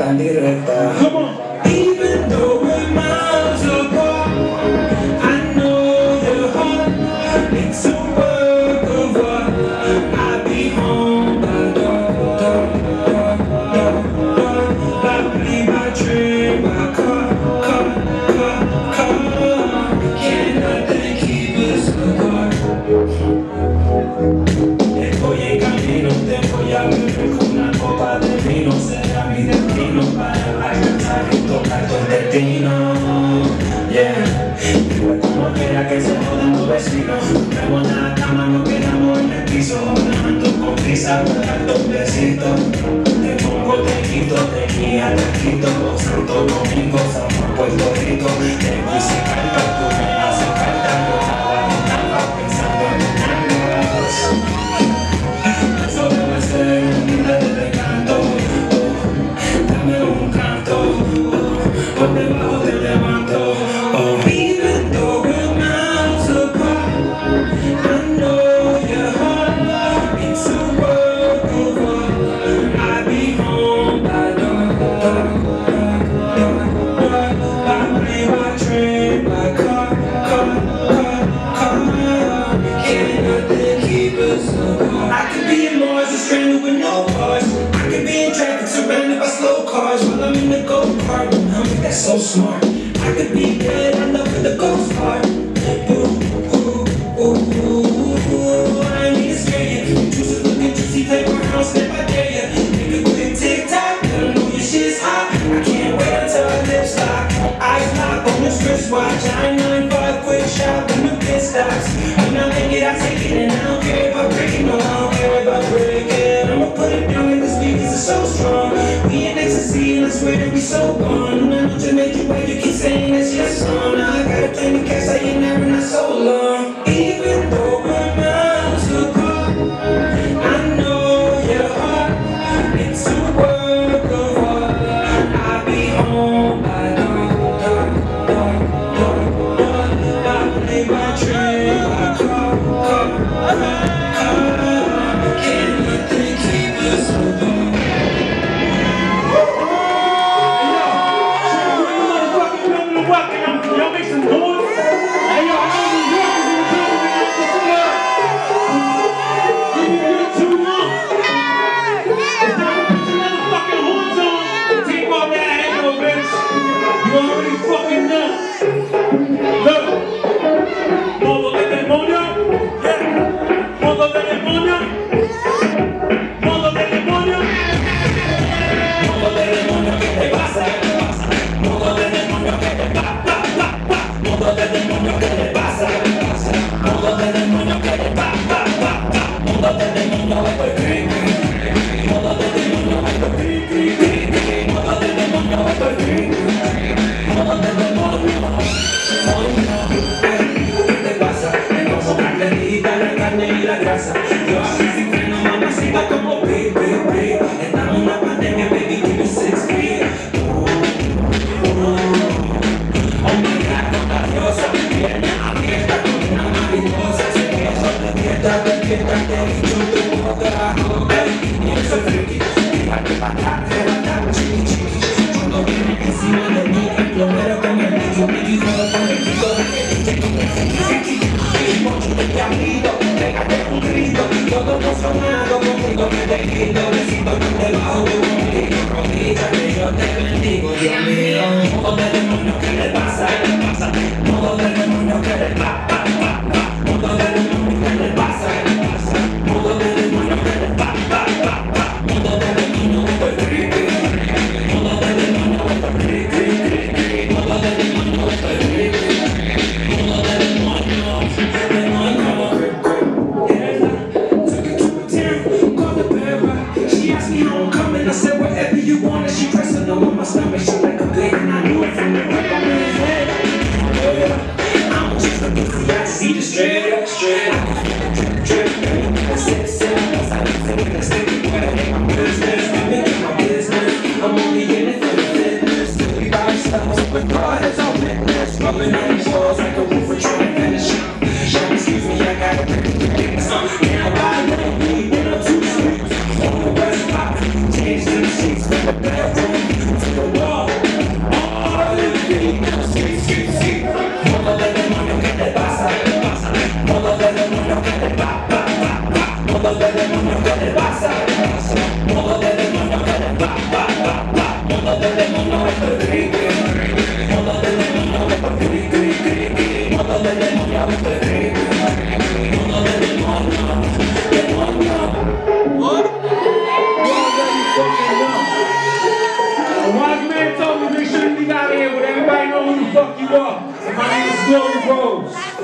directa. Come on. Even though we're miles apart, I know your heart. It's a work of art. I'll be home by dark, dark, dark, dark, dark. By plane, by train, by car, car, car, car. Can't nothing keep us apart. Estoy en camino, te voy a beber con una copa de vino. Será mi destino para alcanzar y tocar tu destino. Yeah, vive como quiera que se jodan tus vecinos. Luego en la cama nos quedamos en el piso. Hablando con prisa para darte un besito. Te pongo, te quito, te guía, te quito. Santo Domingo, San Juan, Puerto Rico. Te quise cantar, tú me haces cantar. Yo estaba pensando en tus nalgas. Eso debe ser un día de canto. Dame un canto. Por debajo te levanto. Even though we're miles apart, I know your heart. It's a work of art. I'll be home by dark, dark, dark, dark, dark. By plane, by train, by car, car, car, car. Can't nothing keep us apart. I could be in Mars, a stranger with no cars. I could be in traffic surrounded by slow cars while I'm in the go-kart. That's so smart. I could be dead, I love with the ghost heart. Ooh, ooh, ooh, ooh, I ain't need to scare you. Juices looking juicy, paper house, step I dare ya. Make a quick TikTok, let 'em know your shit's hot. I can't wait until our lips lock. Eyes lock on this wristwatch. I ain't 9-5 quick shot when the pit stops. When I make it, I take it, and I don't care if I break it. No, I don't care if I break it. I'ma put it down like the speakers are so strong. We in ecstasy, and I swear that we so gone. And I know to make you wait, you keep saying that's your song. Now I gotta play the cast like you're never not so long. Even though we're miles apart, I know your heart. It's a work of art. I'll be home by dark, dark, dark, dark, dark. By plane, by train, by car, car, car. Can't nothing keep us apart. Y'all make some noise. Hey, yo, I know New York is in the building. You're too long. It's time to put your motherfucking horns on and take off that halo, bitch. You already fucking know. Look. Modo de demonio. Yeah. Modo de demonio. Modo de demonio. Modo de demonio, ¿qué te pasa? Modo de demonio, ¿qué te pasa? Modo de demonio, ¿qué le pasa? Modo de demonio, ¿qué le pasa? Modo de demonio, estoy cri, cri. Modo de demonio, estoy cri, cri, cri. Modo de demonio, estoy cri, cri. Modo de demonio, ¿qué te pasa? Tengo sopa caliente, la carne y la grasa. Yo aquí sin freno, mamacita como pi, pi, pi. Estamos en una pandemia, baby, give me 6 feet. Oh my God, contagiosa, viene abierta con una mariposa. Sé que eso te dicho tu boca. Y eso es friki, fíjate para arrebatar, chiqui, chiqui. Cuando viene encima de mí, el plomero con el Mickey, juego con el pico de que dice con el friki. Y mucho de diablito, pégate un grito. Todo emocionado contigo que te quito. Besito por debajo de un ombligo. Rodilla que yo te bendigo, Dios mío. Modo de demonio, ¿qué le pasa? Modo de demonio, ¿qué le pasa? Modo de demonio, ¿qué le pasa? Modo de demonio, ¿qué le pasa? Modo de demonio, estoy creepy. Modo de demonio, estoy creepy. Modo de demonio, estoy creepy. Modo de demonio. A wise man told me make sure you leave out of here with everybody know who the fuck you are. My name is Glory Rose.